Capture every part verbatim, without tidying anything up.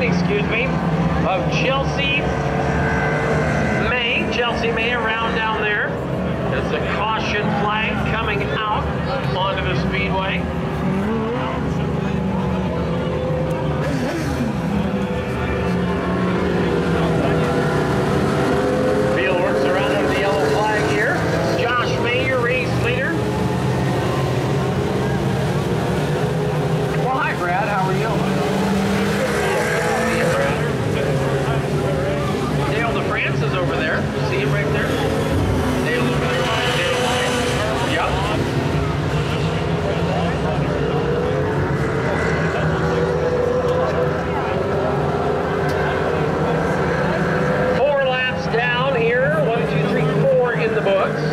excuse me, of Chelsea May. Chelsea May around down there. There's a caution flag coming out onto the speedway. Fieldworks around under the yellow flag here. Josh May, your race leader. Well, hi Brad, how are you? Is over there. See him right there? Dale, Dale. Yep. Four laps down here. One, two, three, four in the books.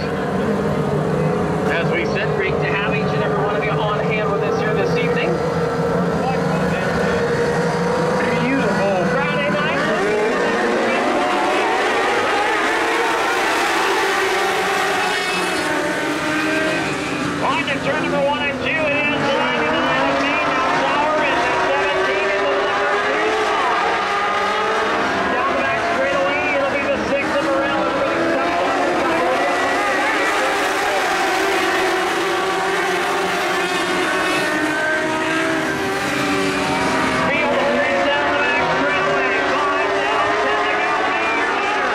As we said, great to have each and every one of you on hand with us here this evening. Turn number one and two, it is line in the line of Maine, now Sauer and seventeen into the number two spot. Down the back straightaway, it'll be the six of Morales for the Field race down the back straightaway, five down, ten to go, Maine, your leader.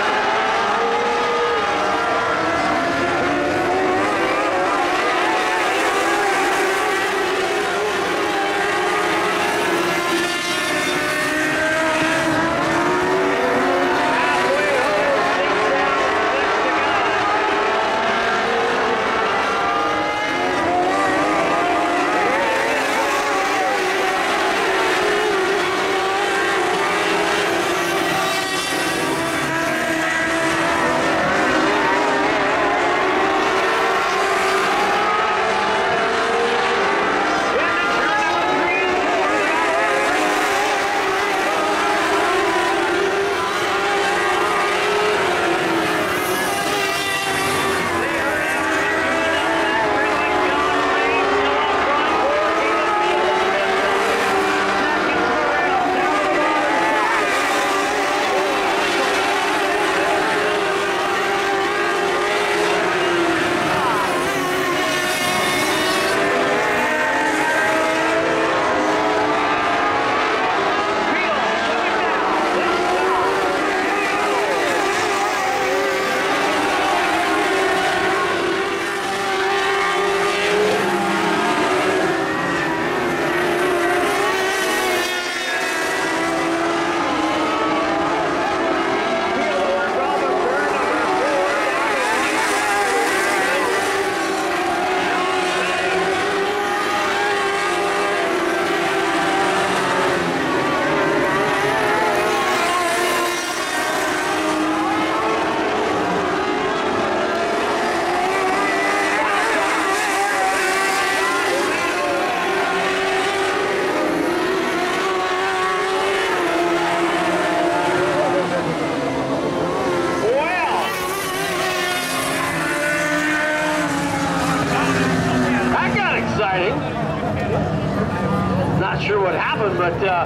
Not sure what happened, but uh,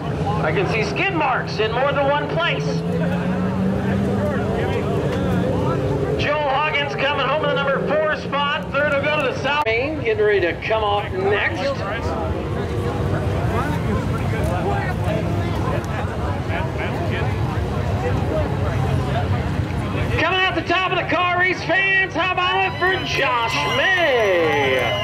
I can see skid marks in more than one place. Joel Huggins coming home in the number four spot. Third will go to the south. Getting ready to come off next. Coming out the top of the car, race fans, how about it for Josh May?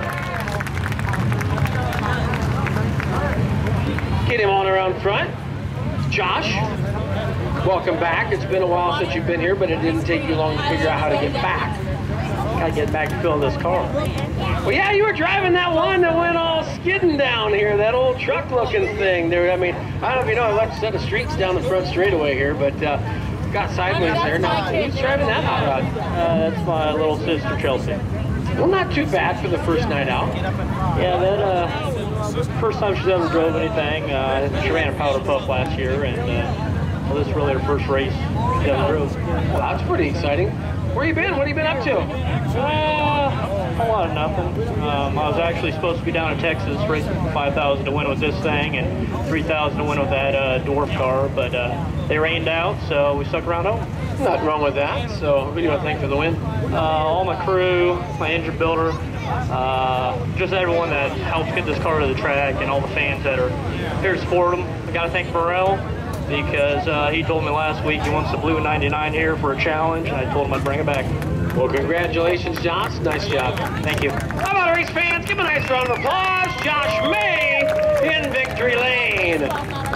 Get him on around front. Josh, welcome back. It's been a while since you've been here, but it didn't take you long to figure out how to get back. Gotta get back to filling this car. Well, yeah, you were driving that one that went all skidding down here, that old truck-looking thing there. I mean, I don't know if you know, I left a set of streets down the front straightaway here, but uh, got sideways there. Now, who's driving that hot rod? Uh, that's my little sister, Chelsea. Well, not too bad for the first night out. Yeah, that, uh, first time she's ever drove anything. Uh, she ran a powder puff last year, and uh, well, this is really her first race she's ever drove. Well, that's pretty exciting. Where you been? What have you been up to? Uh, a lot of nothing. Um, I was actually supposed to be down in Texas racing for five thousand to win with this thing and three thousand to win with that uh, dwarf car, but uh, they rained out, so we stuck around home. Nothing wrong with that. So who do you want to thank for the win? Uh, all my crew, my engine builder, uh, just everyone that helped get this car to the track, and all the fans that are here to support them. I got to thank Burrell, because uh, he told me last week he wants the blue ninety-nine here for a challenge, and I told him I'd bring it back. Well, congratulations, Josh. Nice job. Thank you. How about race fans? Give him a nice round of applause. Josh May in victory lane.